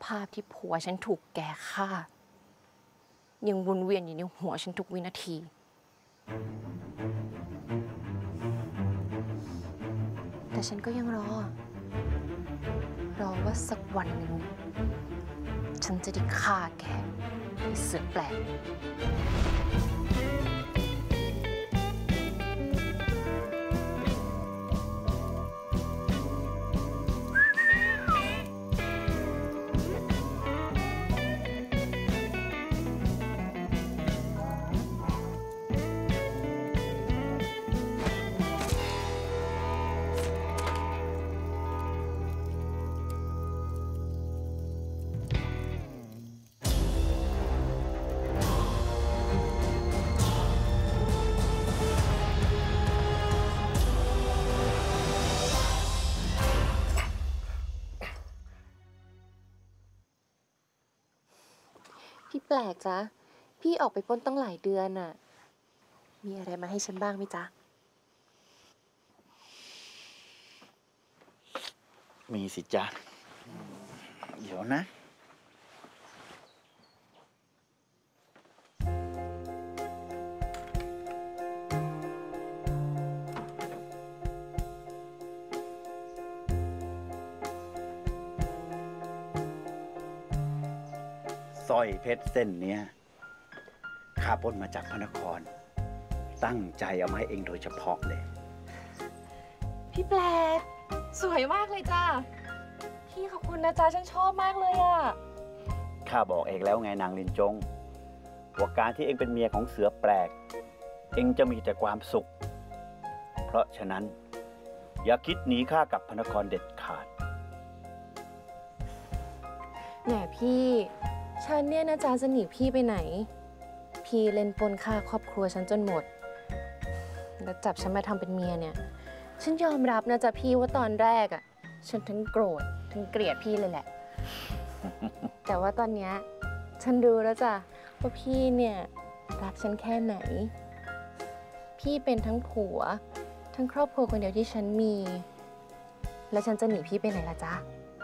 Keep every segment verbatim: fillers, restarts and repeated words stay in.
ภาพที่ผัวฉันถูกแกฆ่ายังวนเวียนอยู่ในหัวฉันทุกวินาทีแต่ฉันก็ยังรอรอว่าสักวันหนึ่งฉันจะได้ฆ่าแกไอ้เสือแปลกพี่แปลกจ๊ะพี่ออกไปปล้นตั้งหลายเดือนน่ะมีอะไรมาให้ฉันบ้างไหมจ๊ะมีสิจ๊ะเดี๋ยวนะสร้อยเพชรเส้นเนี้ยข้าปล้นมาจากพระนครตั้งใจเอามาให้เองโดยเฉพาะเลยพี่แปลกสวยมากเลยจ้าพี่ขอบคุณนะจ๊ะฉันชอบมากเลยอ่ะข้าบอกเองแล้วไงนางลินจงว่าการที่เองเป็นเมียของเสือแปลกเองจะมีแต่ความสุขเพราะฉะนั้นอย่าคิดหนีข้ากลับพระนครเด็ดขาดแหมพี่ฉันเนี่ยนะจ๊ะจะหนีพี่ไปไหนพี่เล่นปนฆ่าครอบครัวฉันจนหมดแล้วจับฉันมาทำเป็นเมียเนี่ยฉันยอมรับนะจ๊ะพี่ว่าตอนแรกอ่ะฉันทั้งโกรธทั้งเกลียดพี่เลยแหละ แต่ว่าตอนเนี้ยฉันรู้แล้วจ้ะว่าพี่เนี่ยรักฉันแค่ไหนพี่เป็นทั้งผัวทั้งครอบครัวคนเดียวที่ฉันมีแล้วฉันจะหนีพี่ไปไหนล่ะจ๊ะ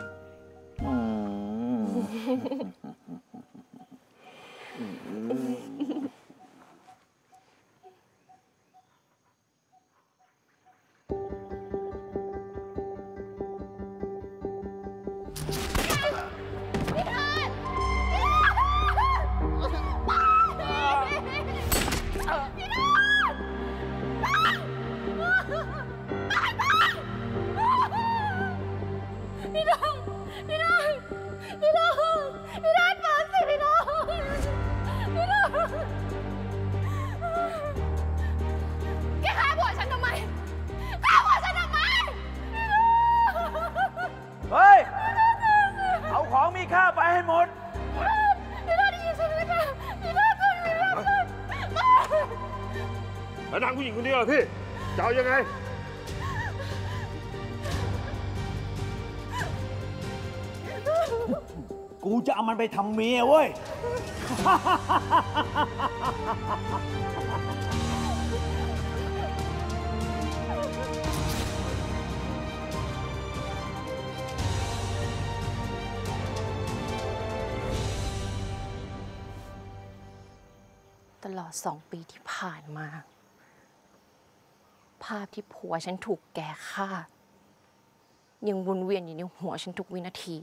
พี่น้องพี่น้องพี่น้องพี่น้องเปิดสิพี่น้องพี่น้องแกฆ่าผัวฉันทำไมฆ่าผัวฉันทำไมเฮ้ยเอาของมีค่าไปให้หมดพี่น้องได้ยินฉันไหมคะพี่น้องช่วยพี่น้องแล้วนางผู้หญิงคนนี้เหรอพี่จะเอายังไงกูจะเอามันไปทำเมียเว้ยตลอดสองปีที่ผ่านมาภาพที่ผัวฉันถูกแกฆ่ายังวนเวียนอยู่ในหัวฉันทุกวินาที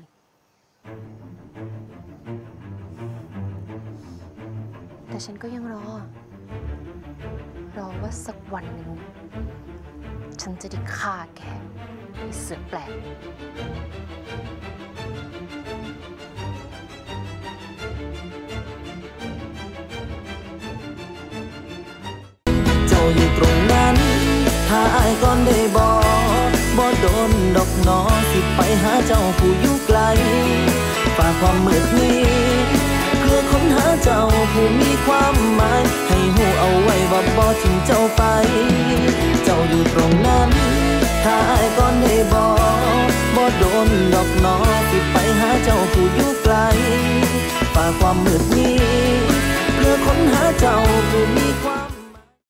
แต่ฉันก็ยังรอรอว่าสักวันหนึ่งฉันจะได้ฆ่าแกไอ้เสือแปลกเจ้าอยู่ตรงนั้นถ้าอายก่อนได้บอกบ่โดนดอกน้อสิไปหาเจ้าผู้อยู่ไกลฝ่าความมืดนี้เพื่อค้นหาเจ้าผู้มีความหมายให้หูเอาไว้ว่าบ่ทิ้งเจ้าไปเจ้าอยู่ตรงนั้นถ้าอายก่อนได้บอกบ่โดนดอกน้อสิไปหาเจ้าผู้อยู่ไกลฝ่าความมืดนี้เพื่อค้นหาเจ้าผู้มีความ